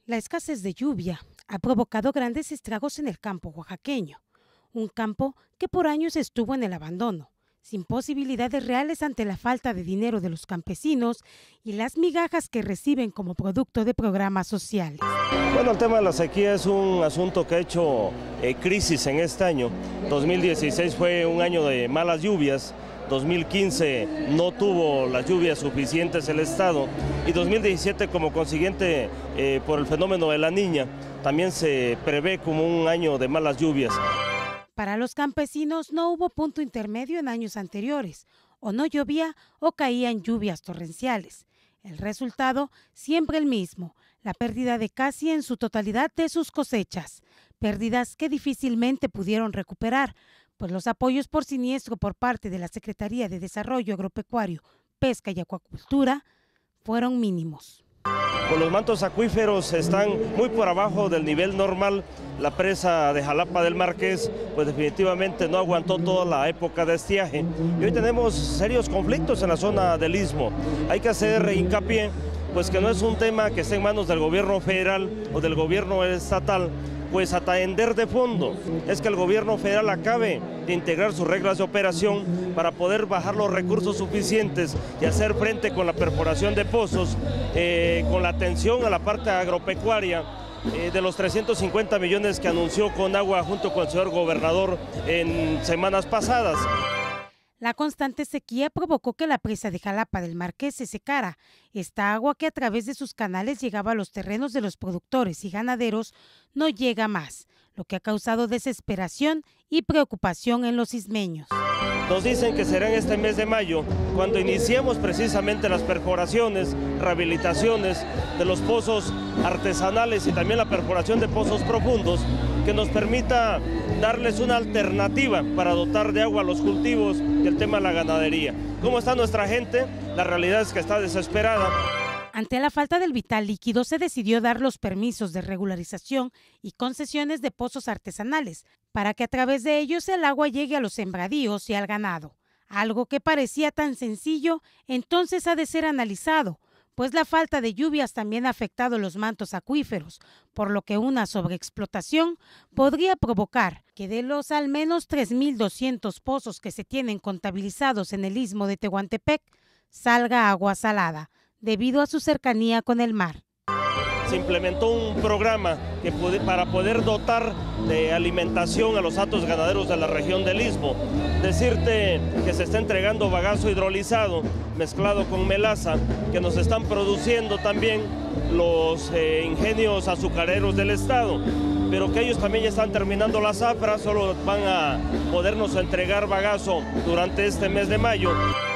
La escasez de lluvia ha provocado grandes estragos en el campo oaxaqueño, un campo que por años estuvo en el abandono, sin posibilidades reales ante la falta de dinero de los campesinos y las migajas que reciben como producto de programas sociales. Bueno, el tema de la sequía es un asunto que ha hecho crisis en este año. 2016 fue un año de malas lluvias, 2015 no tuvo las lluvias suficientes el estado y 2017 como consiguiente por el fenómeno de la Niña también se prevé como un año de malas lluvias. Para los campesinos no hubo punto intermedio en años anteriores, o no llovía o caían lluvias torrenciales. El resultado siempre el mismo, la pérdida de casi en su totalidad de sus cosechas, pérdidas que difícilmente pudieron recuperar, pues los apoyos por siniestro por parte de la Secretaría de Desarrollo Agropecuario, Pesca y Acuacultura fueron mínimos. Pues los mantos acuíferos están muy por abajo del nivel normal. La presa de Jalapa del Marqués pues definitivamente no aguantó toda la época de estiaje y hoy tenemos serios conflictos en la zona del Istmo. Hay que hacer hincapié pues que no es un tema que esté en manos del gobierno federal o del gobierno estatal, pues atender de fondo es que el gobierno federal acabe de integrar sus reglas de operación para poder bajar los recursos suficientes y hacer frente con la perforación de pozos, con la atención a la parte agropecuaria de los 350 millones que anunció Conagua junto con el señor gobernador en semanas pasadas. La constante sequía provocó que la presa de Jalapa del Marqués se secara. Esta agua que a través de sus canales llegaba a los terrenos de los productores y ganaderos no llega más, lo que ha causado desesperación y preocupación en los ismeños. Nos dicen que será en este mes de mayo cuando iniciemos precisamente las perforaciones, rehabilitaciones de los pozos artesanales y también la perforación de pozos profundos que nos permita darles una alternativa para dotar de agua a los cultivos y el tema de la ganadería. ¿Cómo está nuestra gente? La realidad es que está desesperada. Ante la falta del vital líquido se decidió dar los permisos de regularización y concesiones de pozos artesanales para que a través de ellos el agua llegue a los sembradíos y al ganado. Algo que parecía tan sencillo, entonces ha de ser analizado, pues la falta de lluvias también ha afectado los mantos acuíferos, por lo que una sobreexplotación podría provocar que de los al menos 3.200 pozos que se tienen contabilizados en el istmo de Tehuantepec, salga agua salada, debido a su cercanía con el mar. Se implementó un programa para poder dotar de alimentación a los hatos ganaderos de la región del Istmo. Decirte que se está entregando bagazo hidrolizado mezclado con melaza, que nos están produciendo también los ingenios azucareros del estado, pero que ellos también ya están terminando la zafra, solo van a podernos entregar bagazo durante este mes de mayo.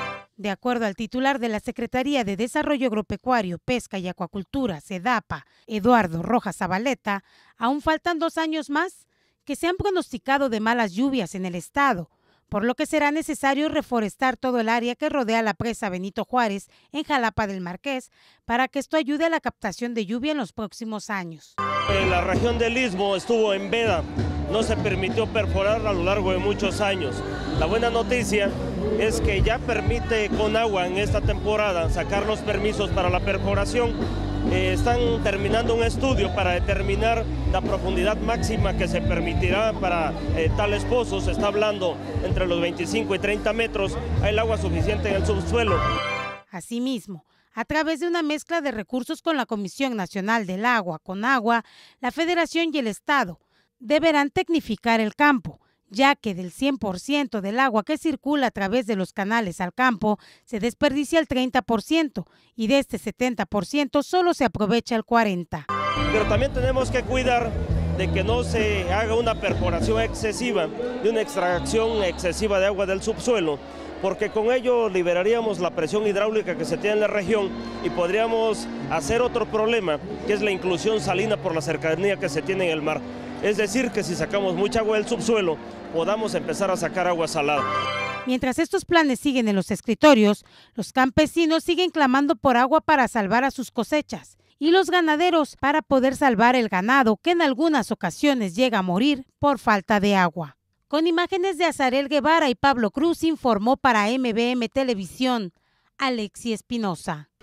De acuerdo al titular de la Secretaría de Desarrollo Agropecuario, Pesca y Acuacultura, SEDAPA, Eduardo Rojas Zabaleta, aún faltan 2 años más que se han pronosticado de malas lluvias en el estado, por lo que será necesario reforestar todo el área que rodea la presa Benito Juárez en Jalapa del Marqués para que esto ayude a la captación de lluvia en los próximos años. La región del Istmo estuvo en veda, no se permitió perforar a lo largo de muchos años. La buena noticia es que ya permite Conagua en esta temporada sacar los permisos para la perforación. Están terminando un estudio para determinar la profundidad máxima que se permitirá para tales pozos. Se está hablando entre los 25 y 30 metros. Hay el agua suficiente en el subsuelo. Asimismo, a través de una mezcla de recursos con la Comisión Nacional del Agua, Conagua, la Federación y el Estado deberán tecnificar el campo, ya que del 100% del agua que circula a través de los canales al campo se desperdicia el 30% y de este 70% solo se aprovecha el 40%. Pero también tenemos que cuidar de que no se haga una perforación excesiva, de una extracción excesiva de agua del subsuelo, porque con ello liberaríamos la presión hidráulica que se tiene en la región y podríamos hacer otro problema, que es la inclusión salina por la cercanía que se tiene en el mar. Es decir, que si sacamos mucha agua del subsuelo, podamos empezar a sacar agua salada. Mientras estos planes siguen en los escritorios, los campesinos siguen clamando por agua para salvar a sus cosechas y los ganaderos para poder salvar el ganado que en algunas ocasiones llega a morir por falta de agua. Con imágenes de Azarel Guevara y Pablo Cruz informó para MBM Televisión, Alexi Espinosa.